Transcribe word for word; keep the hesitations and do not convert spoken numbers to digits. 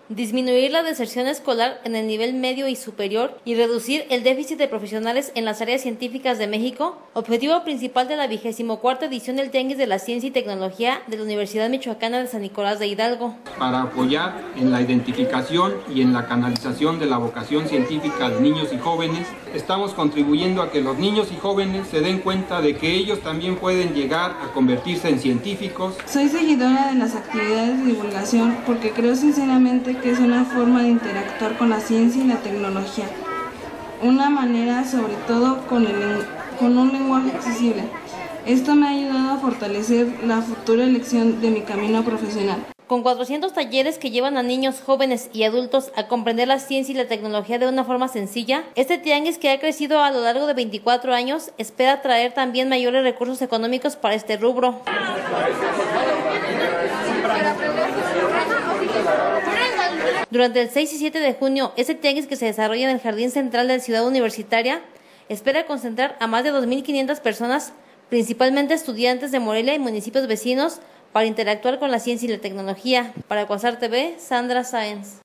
disminuir la deserción escolar en el nivel medio y superior y reducir el déficit de profesionales en las áreas científicas de México, objetivo principal de la vigésimo cuarta edición del Tianguis de la Ciencia y Tecnología de la Universidad Michoacana de San Nicolás de Hidalgo. Para apoyar en la identificación y en la canalización de la vocación científica de niños y jóvenes, estamos contribuyendo a que los niños y jóvenes se den cuenta de que ellos también pueden llegar a convertirse en científicos. Soy seguidora de las actividades de divulgación porque creo sinceramente que es una forma de interactuar con la ciencia y la tecnología, una manera sobre todo con, el, con un lenguaje accesible. Esto me ha ayudado a fortalecer la futura elección de mi camino profesional. Con cuatrocientos talleres que llevan a niños, jóvenes y adultos a comprender la ciencia y la tecnología de una forma sencilla, este tianguis, que ha crecido a lo largo de veinticuatro años, espera traer también mayores recursos económicos para este rubro. Durante el seis y siete de junio, este tianguis, que se desarrolla en el Jardín Central de la Ciudad Universitaria, espera concentrar a más de dos mil quinientas personas, principalmente estudiantes de Morelia y municipios vecinos, para interactuar con la ciencia y la tecnología. Para Quasar T V, Sandra Sáenz.